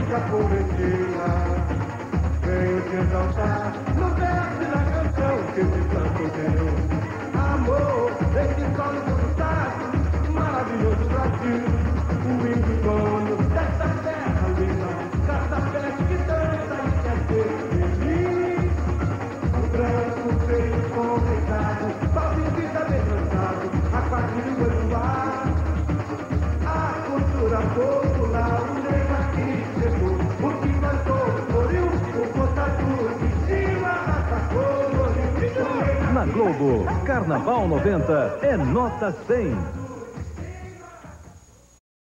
música poesia. Venho te exaltar no verso da canção que te canto Deus. Amor, esse solo do maravilhoso Brasil. O índio dono desta terra, Luizão, Casabete que dança e quer ser feliz. O branco feio com deitado, palpita bem cansado, a quadrilha do ar. A cultura popular, o negro aqui chegou, o que cantou, floriu, o contador de cima, atacou, Na Globo, Carnaval 90 é nota 100.